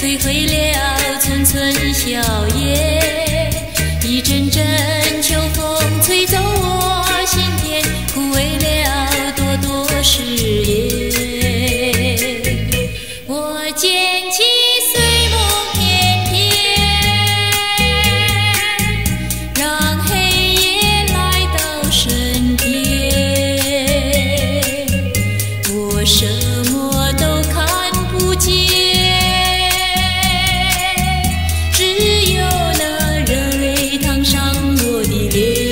摧毁了寸寸笑颜。一阵阵秋风吹走我心田，枯萎了朵朵誓言。我捡起碎梦片片，让黑夜来到身边。我什么都看不见，只有那热泪烫伤我的脸。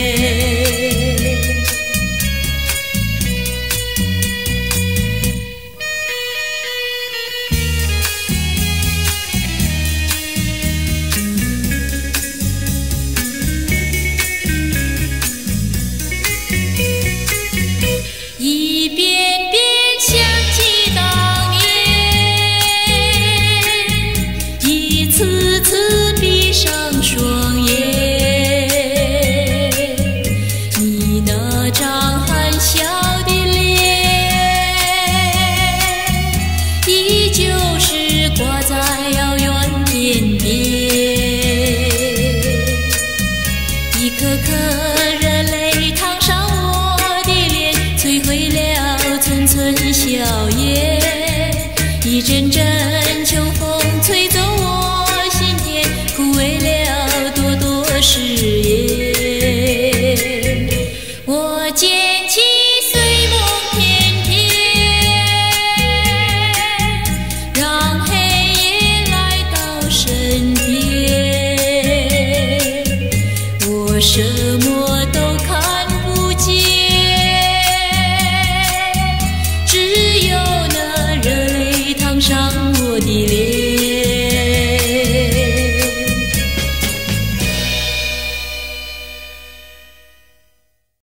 一遍遍想起当年，一次次闭上双眼。你那张含笑的脸，依旧是挂在遥远天边。一颗颗热泪烫伤我的脸，摧毁了寸寸笑颜。一阵阵